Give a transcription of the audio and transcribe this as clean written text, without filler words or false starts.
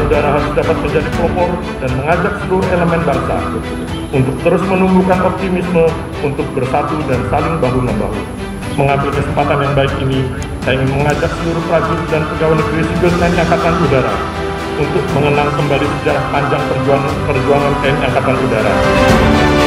Udara harus dapat menjadi pelopor dan mengajak seluruh elemen bangsa untuk terus menumbuhkan optimisme untuk bersatu dan saling bahu-membahu. Mengambil kesempatan yang baik ini, saya ingin mengajak seluruh prajurit dan pegawai negeri sipil TNI Angkatan Udara untuk mengenang kembali sejarah panjang perjuangan TNI Angkatan Udara.